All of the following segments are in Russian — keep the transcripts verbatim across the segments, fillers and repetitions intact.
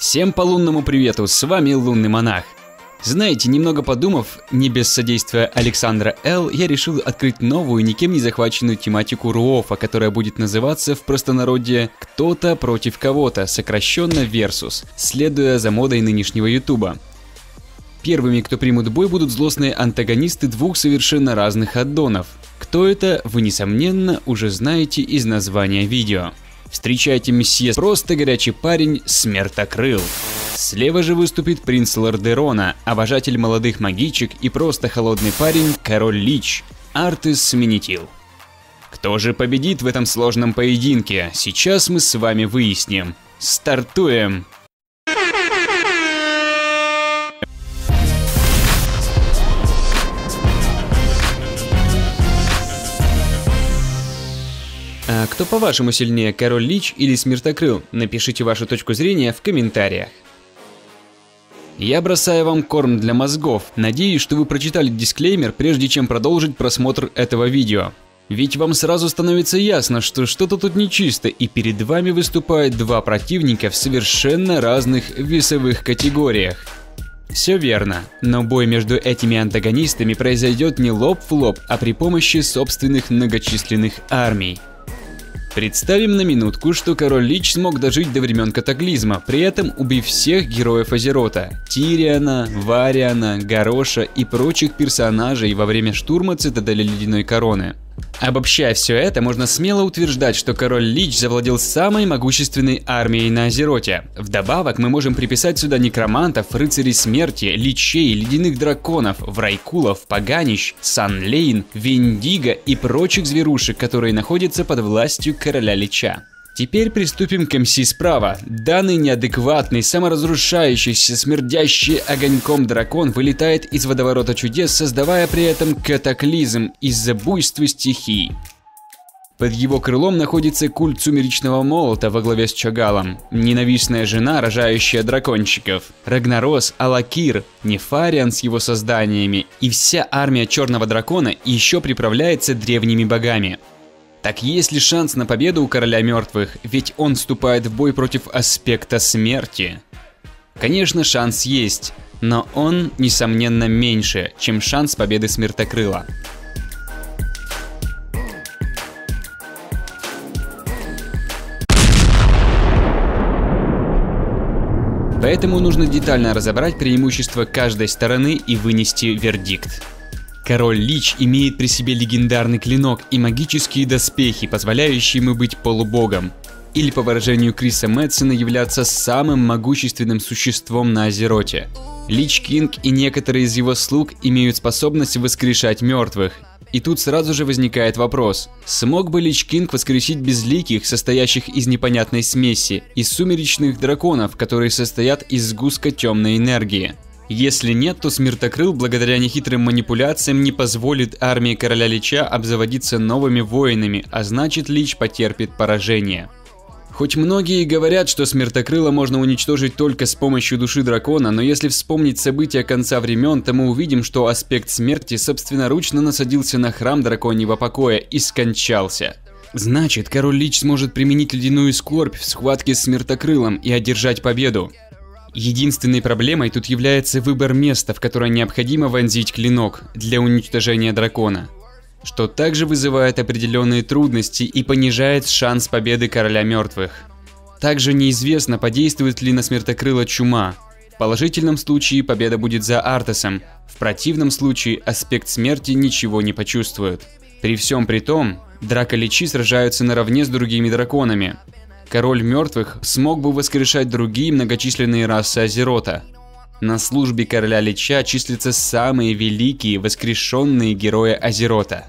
Всем по лунному привету, с вами Лунный Монах. Знаете, немного подумав, не без содействия Александра Л, я решил открыть новую, никем не захваченную тематику РУОФа, которая будет называться в простонародье «Кто-то против кого-то», сокращенно Versus, следуя за модой нынешнего ютуба. Первыми, кто примут бой, будут злостные антагонисты двух совершенно разных аддонов. Кто это, вы несомненно уже знаете из названия видео. Встречайте месье просто горячий парень Смертокрыл. Слева же выступит принц Лордерона, обожатель молодых магичек и просто холодный парень Король Лич, Артес Сменитил. Кто же победит в этом сложном поединке? Сейчас мы с вами выясним. Стартуем! А кто по-вашему сильнее, Король Лич или Смертокрыл? Напишите вашу точку зрения в комментариях. Я бросаю вам корм для мозгов. Надеюсь, что вы прочитали дисклеймер, прежде чем продолжить просмотр этого видео. Ведь вам сразу становится ясно, что что-то тут нечисто, и перед вами выступают два противника в совершенно разных весовых категориях. Все верно, но бой между этими антагонистами произойдет не лоб в лоб, а при помощи собственных многочисленных армий. Представим на минутку, что Король Лич смог дожить до времен катаклизма, при этом убив всех героев Азерота – Тириана, Вариана, Гороша и прочих персонажей во время штурма Цитадели Ледяной Короны. Обобщая все это, можно смело утверждать, что Король Лич завладел самой могущественной армией на Азероте. Вдобавок мы можем приписать сюда некромантов, рыцарей смерти, личей, ледяных драконов, врайкулов, поганищ, санлейн, виндиго и прочих зверушек, которые находятся под властью Короля Лича. Теперь приступим к МС справа. Данный неадекватный, саморазрушающийся, смердящий огоньком дракон вылетает из водоворота чудес, создавая при этом катаклизм из-за буйства стихий. Под его крылом находится культ Сумеречного Молота во главе с Чагалом, ненавистная жена, рожающая дракончиков, Рагнарос, Алакир, Нефариан с его созданиями и вся армия Черного Дракона еще приправляется древними богами. Так есть ли шанс на победу у Короля Мертвых, ведь он вступает в бой против аспекта смерти? Конечно, шанс есть, но он, несомненно, меньше, чем шанс победы Смертокрыла. Поэтому нужно детально разобрать преимущества каждой стороны и вынести вердикт. Король Лич имеет при себе легендарный клинок и магические доспехи, позволяющие ему быть полубогом. Или, по выражению Криса Мэтсона, являться самым могущественным существом на Азероте. Лич Кинг и некоторые из его слуг имеют способность воскрешать мертвых. И тут сразу же возникает вопрос, смог бы Лич Кинг воскресить безликих, состоящих из непонятной смеси, из сумеречных драконов, которые состоят из сгустка темной энергии? Если нет, то Смертокрыл, благодаря нехитрым манипуляциям, не позволит армии Короля Лича обзаводиться новыми воинами, а значит, Лич потерпит поражение. Хоть многие говорят, что Смертокрыла можно уничтожить только с помощью души дракона, но если вспомнить события конца времен, то мы увидим, что аспект смерти собственноручно насадился на храм драконьего покоя и скончался. Значит, Король Лич сможет применить ледяную скорбь в схватке с Смертокрылом и одержать победу. Единственной проблемой тут является выбор места, в которое необходимо вонзить клинок для уничтожения дракона, что также вызывает определенные трудности и понижает шанс победы Короля Мертвых. Также неизвестно, подействует ли на Смертокрыла чума. В положительном случае победа будет за Артесом, в противном случае аспект смерти ничего не почувствует. При всем при том, драколичи сражаются наравне с другими драконами. Король Мертвых смог бы воскрешать другие многочисленные расы Азерота. На службе Короля Лича числятся самые великие воскрешенные герои Азерота.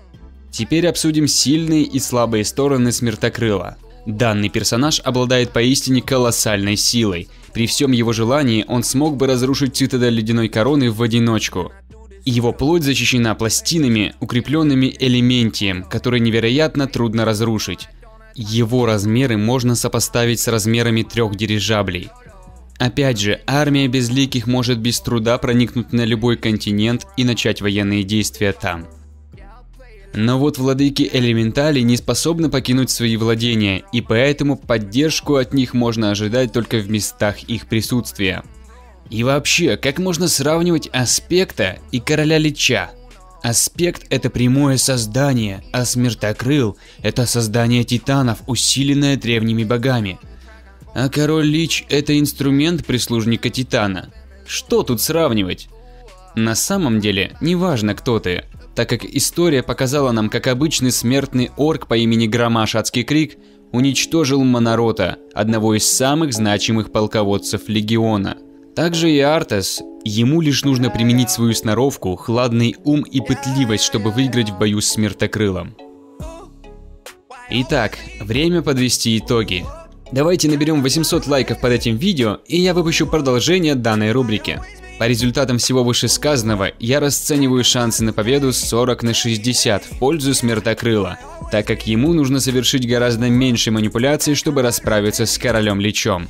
Теперь обсудим сильные и слабые стороны Смертокрыла. Данный персонаж обладает поистине колоссальной силой. При всем его желании он смог бы разрушить Цитадель Ледяной Короны в одиночку. Его плоть защищена пластинами, укрепленными элементием, который невероятно трудно разрушить. Его размеры можно сопоставить с размерами трех дирижаблей. Опять же, армия безликих может без труда проникнуть на любой континент и начать военные действия там. Но вот владыки элементалей не способны покинуть свои владения, и поэтому поддержку от них можно ожидать только в местах их присутствия. И вообще, как можно сравнивать Аспекта и Короля Лича? Аспект — это прямое создание, а Смертокрыл — это создание титанов, усиленное древними богами. А Король Лич — это инструмент прислужника Титана. Что тут сравнивать? На самом деле, неважно, кто ты, так как история показала нам, как обычный смертный орк по имени Громаш Адский Крик уничтожил Монорота, одного из самых значимых полководцев Легиона. Также и Артес, ему лишь нужно применить свою сноровку, хладный ум и пытливость, чтобы выиграть в бою с Смертокрылом. Итак, время подвести итоги. Давайте наберем восемьсот лайков под этим видео, и я выпущу продолжение данной рубрики. По результатам всего вышесказанного, я расцениваю шансы на победу сорок на шестьдесят в пользу Смертокрыла, так как ему нужно совершить гораздо меньше манипуляций, чтобы расправиться с Королем Личом.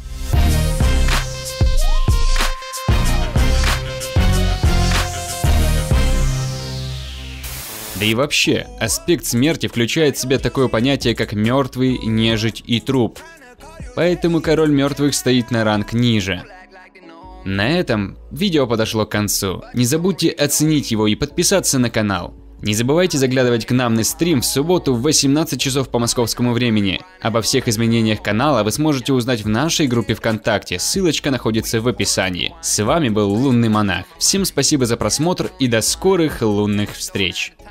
Да и вообще, аспект смерти включает в себя такое понятие, как мертвый, нежить и труп. Поэтому Король Мертвых стоит на ранг ниже. На этом видео подошло к концу. Не забудьте оценить его и подписаться на канал. Не забывайте заглядывать к нам на стрим в субботу в восемнадцать часов по московскому времени. Обо всех изменениях канала вы сможете узнать в нашей группе ВКонтакте, ссылочка находится в описании. С вами был Лунный Монах. Всем спасибо за просмотр и до скорых лунных встреч.